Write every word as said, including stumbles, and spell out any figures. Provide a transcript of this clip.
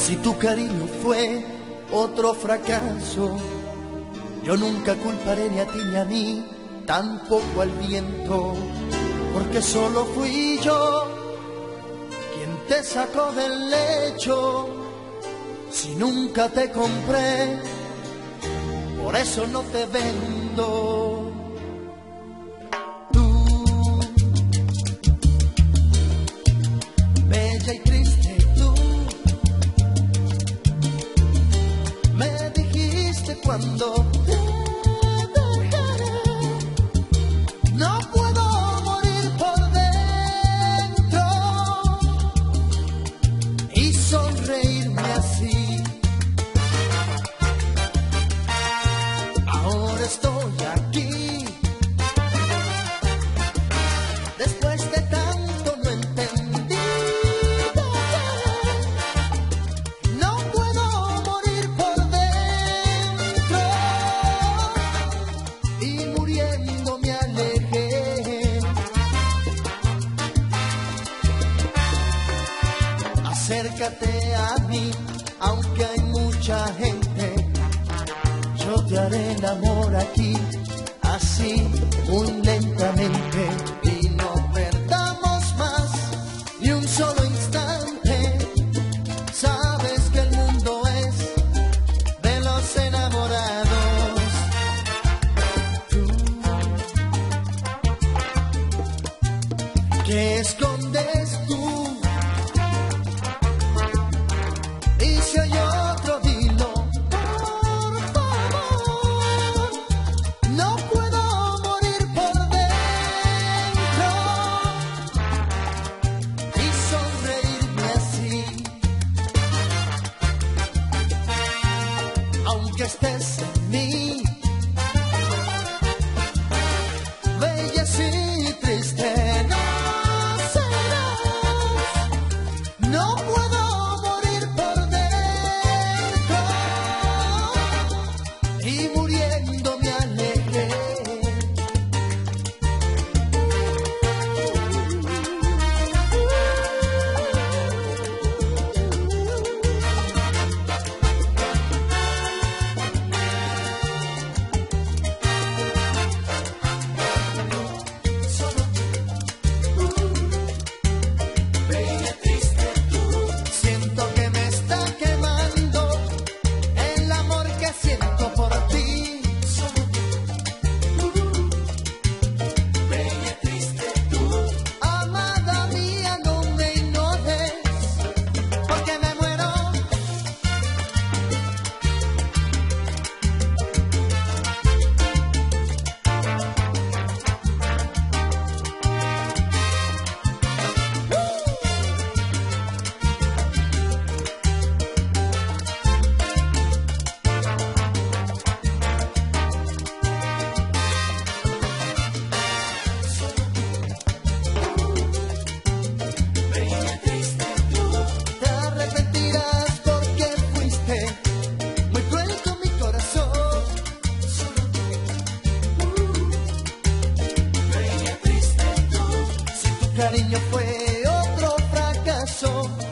Si tu cariño fue otro fracaso, yo nunca culparé ni a ti ni a mí, tampoco al viento, porque solo fui yo quien te sacó del lecho. Si nunca te compré, por eso no te vendo. Tú, bella y triste tú, me dijiste cuando te dejaré. No puedo morir por dentro y sonreírme así. Ahora estoy aquí, después de tanto no entendí. No puedo morir por dentro y muriendo me alejé. Acércate a mí, aunque hay mucha gente. Yo te haré el amor aquí, así, muy lentamente. Y no perdamos más ni un solo instante. Sabes que el mundo es de los enamorados. Tú, ¿qué escondes tú? Y si hay otro, dilo. Aunque estés en mí, bella y triste no serás. No puedo morir por dentro y muriendo me alejé. Cariño fue otro fracaso.